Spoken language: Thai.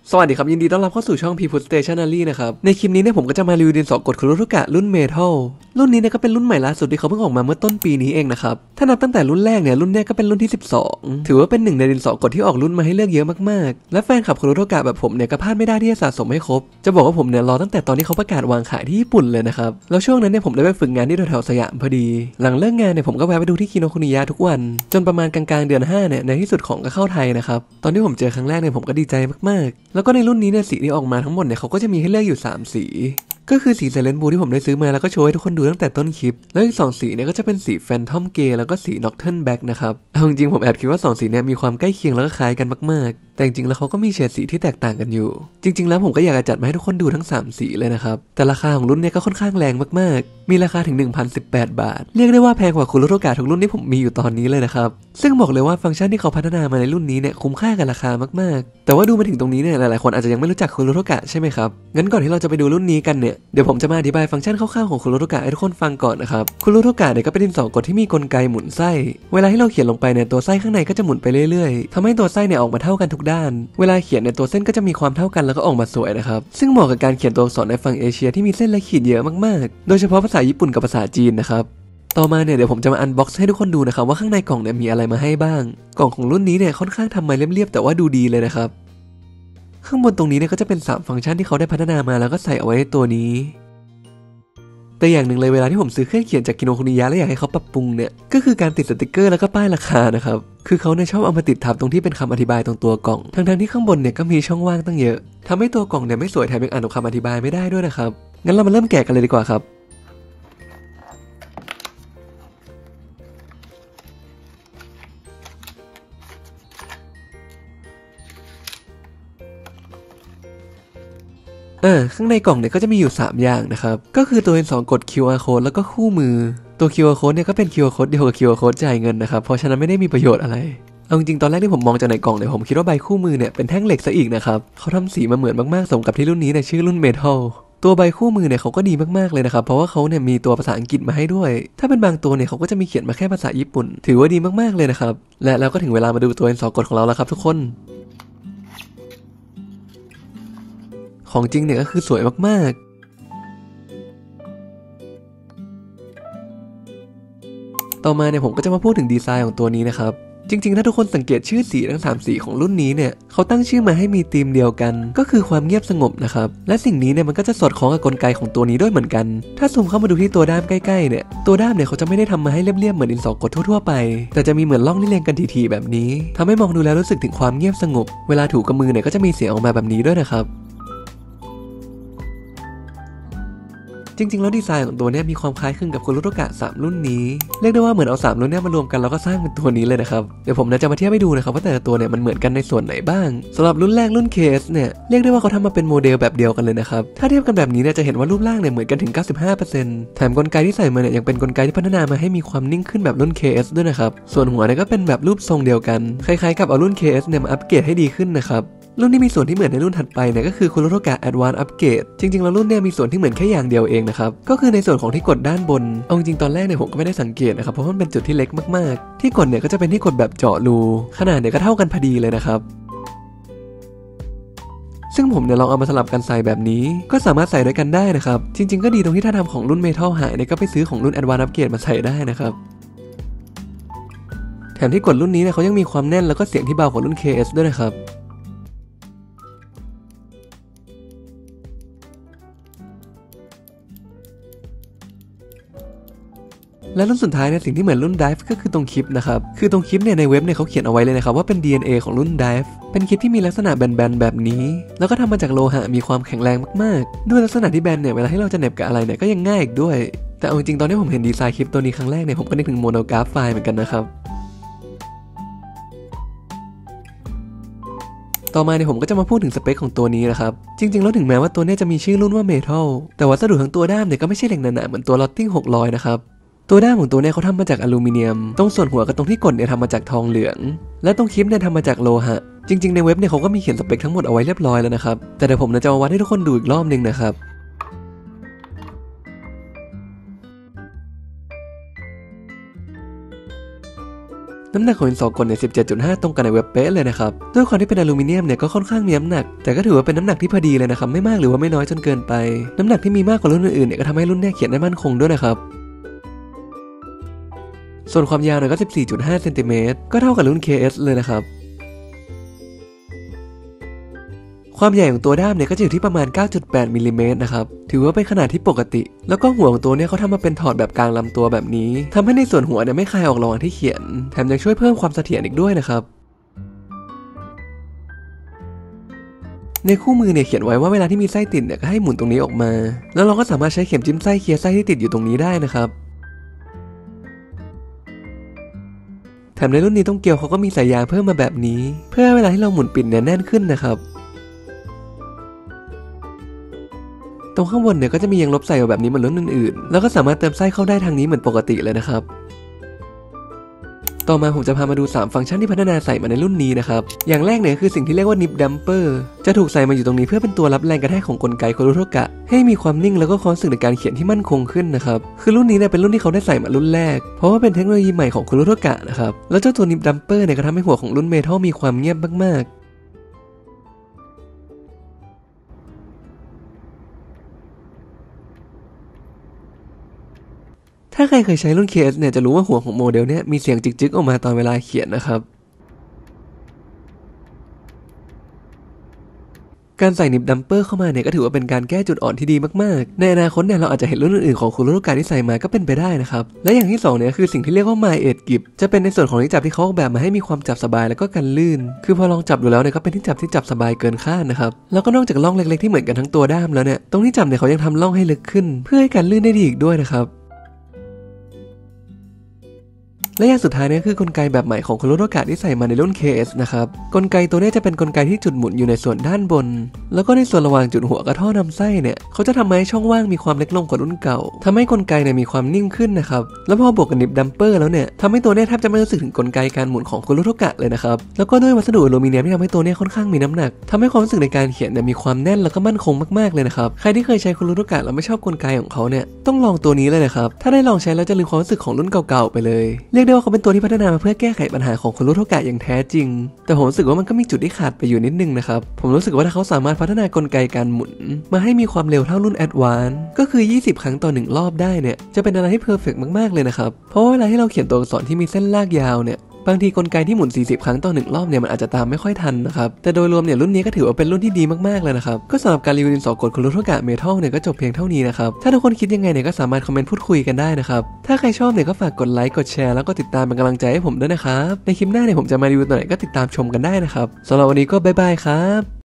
สวัสดีครับยินดีต้อนรับเข้าสู่ช่อง People Stationery นะครับในคลิปนี้เนี่ยผมก็จะมารีวิวดินสอกดคุโรโทกะรุ่นเมทัลรุ่นนี้เนี่ยก็เป็นรุ่นใหม่ล่าสุดที่เขาเพิ่งออกมาเมื่อต้นปีนี้เองนะครับถ้านับตั้งแต่รุ่นแรกเนี่ยรุ่นนี้ก็เป็นรุ่นที่12ถือว่าเป็นหนึ่งในดินสอกดที่ออกรุ่นมาให้เลือกเยอะมากๆและแฟนคลับคุโรโทกะแบบผมเนี่ยก็พลาดไม่ได้ที่จะสะสมให้ครบจะบอกว่าผมเนี่ยรอตั้งแต่ตอนที่เขาประกาศวางขายที่ญี่ปุ่นเลยนะครับแล้วช่วงนั้นเนี่ยผมได้ไปฝึกงานที่แถวๆสยามพอดีหลังเลิกงานเนี่ยผมก็แวะไปดูที่คิโนคุนิยะทุกวันจนประมาณกลางๆเดือน5เนี่ยในที่สุดของก็เข้าไทยนะครับตอนที่ผมเจอครั้งแรกเนี่ยผมก็ดีใจมากๆแล้วก็ในรุ่นนี้เนี่ยสีที่ออกมาทั้งหมดเนี่ยเขาก็จะมีให้เลือกอยู่3สีก็คือสี Silent Blue ที่ผมได้ซื้อมาแล้วก็โชว์ให้ทุกคนดูตั้งแต่ต้นคลิปแล้วอีก2สีเนี่ยก็จะเป็นสี Phantom Grey แล้วก็สี Nocturne Black นะครับเอาจริงๆผมแอบคิดว่า2สีเนี่ยมีความใกล้เคียงแล้วก็คล้ายกันมากๆแต่จริงๆแล้วเขาก็มีเฉดสีที่แตกต่างกันอยู่จริงๆแล้วผมก็อยากจะจัดมาให้ทุกคนดูทั้ง3สีเลยนะครับแต่ราคาของรุ่นเนี่ยก็ค่อนข้างแรงมากๆมีราคาถึง 1,018 บาทเรียกได้ว่าแพงกว่าคุโรโทกะทุกรุ่นที่ผมมีอยู่ตอนนี้เลยนะครับซึ่งบอกเลยว่าฟังก์ชันที่เขาพัฒนามาในรุ่นนี้เนี่ยคุ้มค่ากับราคามากๆแต่ว่าดูมาถึงตรงนี้เนี่ยหลายๆคนอาจจะยังไม่รู้จักคุโรโทกะใช่ไหมครับงั้นก่อนที่เราจะไปดูรุ่นนี้กันเนี่ยเดี๋ยวผมจะมาอธิบายฟังก์ชันคร่าวๆของคุโรโทกะให้ทุกคนฟังก่อนนะครับคุโรโทกะเนี่ยก็เป็นดินสอกดที่มีกลไกหมุนไส้เวลาที่เราเขียนลงไปเนี่ยตัวไส้ข้างในก็จะหมุนไปเรื่อยๆทำให้ตัวไส้เนี่ยออกมาเท่ากันทุกด้านเวลาเขียนเนี่ยตัวเส้นก็จะมีความเท่ากันแล้วก็ออกมาสวยนะครับซึ่งเหมาะกับการเขียนตัวอักษรในฝั่งเอเชียที่มีเส้นและขีดเยอะมากๆโดยเฉพาะภาษาญี่ปุ่นกับภาษาจีนนะครับต่อมาเนี่ยเดี๋ยวผมจะมาอันบ็อกซ์ให้ทุกคนดูนะครับว่าข้างในกล่องเนี่ยมีอะไรมาให้บ้างกล่องของรุ่นนี้เนี่ยค่อนข้างทำมาเรียบๆแต่ว่าดูดีเลยนะครับข้างบนตรงนี้เนี่ยก็จะเป็น3ฟังก์ชันที่เขาได้พัฒนามาแล้วก็ใส่เอาไว้ในตัวนี้แต่อย่างหนึ่งเลยเวลาที่ผมซื้อเครื่องเขียนจากคิโนคุนิยะแล้วอยากให้เขาปรับปรุงเนี่ยก็คือการติดสติกเกอร์แล้วก็ป้ายราคานะครับคือเขาเนี่ยชอบเอามาติดทับตรงที่เป็นคำอธิบายตรงตัวกล่องทั้งที่ข้างบนเนี่ยก็มีช่องว่างตั้งเยอะทำให้ตัวกล่องเนี่ยไม่สวยแถมยังอ่านคำอธิบายไม่ได้ด้วยนะครับงั้นเรามาเริ่มแกะกันเลยดีกว่าครับข้างในกล่องเนี่ยก็จะมีอยู่3อย่างนะครับก็คือตัว N2 กด QR code แล้วก็คู่มือตัว QR code เนี่ยก็เป็น QR code เดียวกับ QR code จ่ายเงินนะครับเพราะฉะนั้นไม่ได้มีประโยชน์อะไรเอาจริงๆตอนแรกที่ผมมองจากในกล่องเนี่ยผมคิดว่าใบคู่มือเนี่ยเป็นแท่งเหล็กซะอีกนะครับเขาทำสีมาเหมือนมากๆสมกับที่รุ่นนี้เนี่ยชื่อรุ่นเมทัลตัวใบคู่มือเนี่ยเขาก็ดีมากๆเลยนะครับเพราะว่าเขาเนี่ยมีตัวภาษาอังกฤษมาให้ด้วยถ้าเป็นบางตัวเนี่ยเขาก็จะมีเขียนมาแค่ภาษาญี่ปุ่นถือว่าดีมากๆเลยนะครับและแล้วก็ถึงเวลามาดูตัว N2 กดของเราแล้วครับทุกคนของจริงเนี่ยก็คือสวยมากๆต่อมาเนี่ยผมก็จะมาพูดถึงดีไซน์ของตัวนี้นะครับจริงๆถ้าทุกคนสังเกตชื่อสีทั้ง3สีของรุ่นนี้เนี่ยเขาตั้งชื่อมาให้มีธีมเดียวกันก็คือความเงียบสงบนะครับและสิ่งนี้เนี่ยมันก็จะสอดคล้องกับกลไกของตัวนี้ด้วยเหมือนกันถ้าซูมเข้ามาดูที่ตัวด้ามใกล้ๆเนี่ยตัวด้ามเนี่ยเขาจะไม่ได้ทำมาให้เรียบๆเหมือนดินสอกดทั่วๆไปแต่จะมีเหมือนร่องที่เรียงกันทีๆแบบนี้ทำให้มองดูแล้วรู้สึกถึงความเงียบสงบเวลาถูกับมือเนี่ยก็จะมีเสียงออกมาแบบนี้ด้วยนะครับจริงๆแล้วดีไซน์ของตัวนี้มีความคล้ายคลึงกับคุโรโทกะ3รุ่นนี้เรียกได้ว่าเหมือนเอา3รุ่นนี้มารวมกันแล้วก็สร้างเป็นตัวนี้เลยนะครับเดี๋ยวผมจะมาเทียบให้ดูนะครับว่าแต่ละตัวเนี่ยมันเหมือนกันในส่วนไหนบ้างสำหรับรุ่นแรกรุ่น KS เนี่ยเรียกได้ว่าเขาทำมาเป็นโมเดลแบบเดียวกันเลยนะครับถ้าเทียบกันแบบนี้เนี่ยจะเห็นว่ารูปร่างเนี่ยเหมือนกันถึง 95% แถมกลไกที่ใส่มาเนี่ยยังเป็นกลไกที่พัฒนามาให้มีความนิ่งขึ้นแบบรุ่น KS ด้วยนะครับส่วนหัวเนี่ยก็เป็นแบบรูปทรงเดียวกันคล้ายๆกับเอารุ่น KS เนี่ยมาอัปเกรดให้ดีขึ้นนะครับรุ่นที่มีส่วนที่เหมือนในรุ่นถัดไปเนี่ยก็คือคุโรโทกะ Advanced Upgrade จริงๆแล้วรุ่นเนี่ยมีส่วนที่เหมือนแค่อย่างเดียวเองนะครับก็คือในส่วนของที่กดด้านบนเอาจริงตอนแรกเนี่ยผมก็ไม่ได้สังเกตนะครับเพราะมันเป็นจุดที่เล็กมากๆที่กดเนี่ยก็จะเป็นที่กดแบบเจาะรูขนาดเนี่ยก็เท่ากันพอดีเลยนะครับซึ่งผมเนี่ยลองเอามาสลับกันใส่แบบนี้ก็สามารถใส่ด้วยกันได้นะครับจริงๆก็ดีตรงที่ถ้าทำของรุ่นเมทัลหายเนี่ยก็ไปซื้อของรุ่น Advanced Upgrade มาใส่ได้นะครับแถมที่กดรุ่นนี้เนี่ยเขายังมีความแน่นแล้วก็เสียงที่เบากว่ารุ่น KS ด้วยนะครับและรุ่นสุดท้ายในสิ่งที่เหมือนรุ่น Dive ก็คือตรงคลิปนะครับคือตรงคลิปเนี่ยในเว็บเนี่ยเขาเขียนเอาไว้เลยนะครับว่าเป็น DNA ของรุ่น Dive เป็นคลิปที่มีลักษณะแบนๆแบบนี้แล้วก็ทำมาจากโลหะมีความแข็งแรงมากๆด้วยลักษณะที่แบนเนี่ยเวลาที่เราจะเหน็บกับอะไรเนี่ยก็ยังง่ายอีกด้วยแต่เอาจริงตอนที่ผมเห็นดีไซน์คลิปตัวนี้ครั้งแรกเนี่ยผมก็นึกถึงโมโนกราฟไฟล์เหมือนกันนะครับต่อมาเนี่ยผมก็จะมาพูดถึงสเปคของตัวนี้นะครับจริงๆแล้วถึงแม้ว่าตัวนี้จะมีชื่อรุ่นว่า Metal แต่วัสดุทั้งตัวด้ามเนี่ยก็ไม่ใช่เหล็กหนาๆเหมือนตัว Lotting 600นะครับตัวด้ามของตัวนี้เขาทำมาจากอลูมิเนียมตรงส่วนหัวกับตรงที่กดเนี่ยทำมาจากทองเหลืองและตรงคลิปเนี่ยทำมาจากโลหะจริงๆในเว็บเนี่ยเขาก็มีเขียนสเปคทั้งหมดเอาไว้เรียบร้อยแล้วนะครับแต่เดี๋ยวผมจะมาวัดให้ทุกคนดูอีกรอบนึงนะครับน้ำหนักของดินสอกลเนี่ย 17.5 ตรงกันในเว็บเป๊ะเลยนะครับด้วยความที่เป็นอลูมิเนียมเนี่ยก็ค่อนข้างมีน้ำหนักแต่ก็ถือว่าเป็นน้ำหนักที่พอดีเลยนะครับไม่มากหรือว่าไม่น้อยจนเกินไปน้ำหนักที่มีมากกว่ารุ่นอื่นๆเนี่ยก็ทำให้รุ่นนี้เขียนได้มั่นคงด้วยนะครับส่วนความยาวเนี่ยก็ 14.5 เซนติเมตรก็เท่ากับรุ่น KS เลยนะครับความใหญ่ของตัวด้ามเนี่ยก็จะอยู่ที่ประมาณ 9.8 มิลลิเมตรนะครับถือว่าเป็นขนาดที่ปกติแล้วก็หัวของตัวเนี่ยเขาทำมาเป็นถอดแบบกลางลำตัวแบบนี้ทำให้ในส่วนหัวเนี่ยไม่คายออกระหว่างที่เขียนแถมยังช่วยเพิ่มความเสถียรอีกด้วยนะครับในคู่มือเนี่ยเขียนไว้ว่าเวลาที่มีไส้ติดเนี่ยก็ให้หมุนตรงนี้ออกมาแล้วเราก็สามารถใช้เข็มจิ้มไส้เคลียร์ไส้ที่ติดอยู่ตรงนี้ได้นะครับแถมในรุ่นนี้ตรงเกลียวเขาก็มีสายยางเพิ่มมาแบบนี้เพื่อเวลาที่เราหมุนปิดเนี่ยแน่นขึ้นนะครับตรงข้างบนเนี่ยก็จะมียางลบใส่แบบนี้เหมือนรุ่นอื่นๆแล้วก็สามารถเติมไส้เข้าได้ทางนี้เหมือนปกติเลยนะครับต่อมาผมจะพามาดู3ฟังก์ชันที่พัฒนาใส่มาในรุ่นนี้นะครับอย่างแรกเนี่ยคือสิ่งที่เรียกว่า Nip Damper จะถูกใส่มาอยู่ตรงนี้เพื่อเป็นตัวรับแรงกระแทกของกลไกโคโรโทกะให้มีความนิ่งแล้วก็ความรู้สึกในการเขียนที่มั่นคงขึ้นนะครับคือรุ่นนี้เนี่ยเป็นรุ่นที่เขาได้ใส่มารุ่นแรกเพราะว่าเป็นเทคโนโลยีใหม่ของโคโรโทกะนะครับแล้วเจ้าตัว Nip Damper เนี่ยก็ทำให้หัวของรุ่นเมทัลมีความเงียบมากๆถ้าใครเคยใช้รุ่น KS เนี่ยจะรู้ว่าหัวของโมเดลเนี่ยมีเสียงจิกๆออกมาตอนเวลาเขียนนะครับการใส่นิบดัมเปอร์เข้ามาเนี่ยก็ถือว่าเป็นการแก้จุดอ่อนที่ดีมากๆในอนาคตเนี่ยเราอาจจะเห็นรุ่นอื่นๆของคุโรโทกะที่ใส่มาก็เป็นไปได้นะครับและอย่างที่2เนี่ยคือสิ่งที่เรียกว่า My Edge Grip จะเป็นในส่วนของที่จับที่เขาออกแบบมาให้มีความจับสบายแล้วก็กันลื่นคือพอลองจับดูแล้วเนี่ยก็เป็นที่จับสบายเกินคาดนะครับแล้วก็นอกจากร่องเล็กๆที่เหมือนกันทั้งตัวด้ามแล้วเนี่ยตรงที่จับเนี่ยเขายังทำร่องให้ลึกขึ้นเพื่อให้กันลื่นได้ดีอีกด้วยนะครับและอย่างสุดท้ายนี่คือกลไกแบบใหม่ของคุโรโทกะที่ใส่มาในรุ่น KS นะครับกลไกตัวนี้จะเป็นกลไกที่จุดหมุนอยู่ในส่วนด้านบนแล้วก็ในส่วนระหว่างจุดหัวกับท่อนำไส้เนี่ยเขาจะทำให้ช่องว่างมีความเล็กลงกว่ารุ่นเก่าทำให้กลไกเนี่ยมีความนิ่งขึ้นนะครับแล้วพอบวกกับนิบดัมเปอร์แล้วเนี่ยทำให้ตัวนี้แทบจะไม่รู้สึกถึงกลไกการหมุนของคุโรโทกะเลยนะครับแล้วก็ด้วยวัสดุอลูมิเนียมที่ทำให้ตัวนี้ค่อนข้างมีน้ำหนักทำให้ความรู้สึกในการเขียนเนี่ยมีความแน่นแล้วก็มั่นคงมากๆเลยนะครับใครที่เคยใช้คุโรโทกะแล้วไม่ชอบกลไกของเขาเนี่ยต้องลองตัวนี้เลยนะครับถ้าได้ลองใช้แล้วจะลืมความรู้สึกของรุ่นเก่าๆไปเลยเรียกได้ว่าเขาเป็นตัวที่พัฒนามาเพื่อแก้ไขปัญหาของคุโรโทกะอย่างแท้จริงแต่ผมรู้สึกว่ามันก็มีจุดที่ขาดไปอยู่นิดนึงนะครับผมรู้สึกว่าถ้าเขาสามารถพัฒนากลไกการหมุนมาให้มีความเร็วเท่ารุ่น Advance ก็คือ20 ครั้งต่อ1รอบได้เนี่ยจะเป็นอะไรที่เพอร์เฟกต์มากๆเลยนะครับเพราะเวลาที่เราเขียนตัวอักษรที่มีเส้นลากยาวเนี่ยบางทีกลไกที่หมุน40 ครั้งต่อ1รอบเนี่ยมันอาจจะตามไม่ค่อยทันนะครับแต่โดยรวมเนี่ยรุ่นนี้ก็ถือว่าเป็นรุ่นที่ดีมากๆเลยนะครับก็สำหรับการรีวิวดินสอกลคุโรโทกะเมทัลเนี่ยก็จบเพียงเท่านี้นะครับถ้าทุกคนคิดยังไงเนี่ยก็สามารถคอมเมนต์พูดคุยกันได้นะครับถ้าใครชอบเนี่ยก็ฝากกดไลค์กดแชร์แล้วก็ติดตามเป็นกำลังใจให้ผมด้วยนะครับในคลิปหน้าเนี่ยผมจะมารีวิวตัวไหนก็ติดตามชมกันได้นะครับสำหรับวันนี้ก็บ๊ายบายครับ